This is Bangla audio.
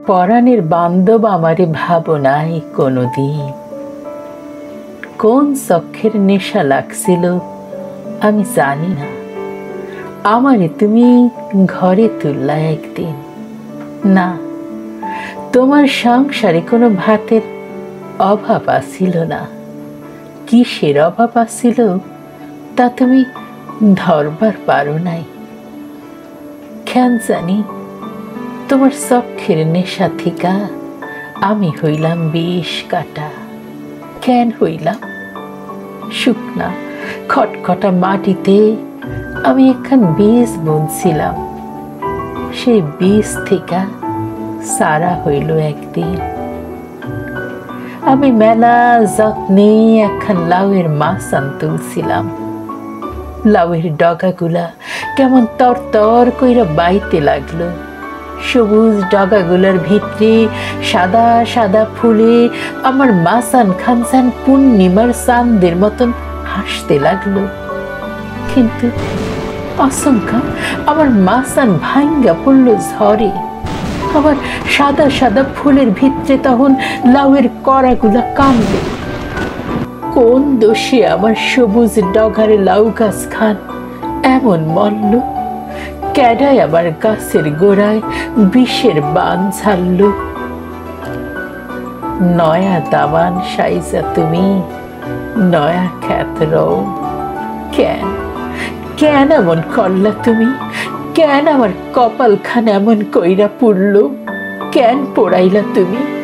পরাণের বান্ধব আমারে ভাবো নাই কোনোদিন। কোন চক্ষের নেশা লাগছিল আমি জানি না, আমারে তুমি ঘরে তুললা একদিন। না, তোমার সংসারে কোনো ভাতের অভাব আসিল না। কিসের অভাব আসিল তা তুমি ধরবার পারো নাই। কেন জানি তোমার চক্ষের নেশা থিকা আমি হইলাম বিষ কাটা। কেন হইলাম? শুকনা খটখটা মাটিতে আমি একখান বীজ বুনছিলাম, সেই বীজ থিকা সারা হইল একদিন। আমি মেলা যত্নে একখান লাউয়ের মাছান তুলছিলাম। লাউয়ের ডগাগুলা কেমন তরতর কইরা বাইতে লাগলো। সবুজ ডগাগুলার ভিতরে সাদা সাদা ফুলে আমার মাছান খানসান পূর্ণিমার চাঁদের মতন হাসতে লাগলো। কিন্তু আচমকা আমার মাছান ভাঙ্গা পড়ল ঝড়ে। আবার সাদা সাদা ফুলের ভিতরে তখন লাউয়ের কড়াগুলা কামড়ে। কোন দোষে আমার সবুজ ডগারে লাউ গাছ খান এমন মরল? ক্যাডায় আবার গাছের গোড়ায় বিষের বান ঝাড়ল? নয়া দামান সাইজা তুমি নয়া খ্যাত রও। কেন কেন এমন করলা তুমি? কেন আমার কপালখান এমন কইরা পুড়ল? কেন পোড়াইলা তুমি?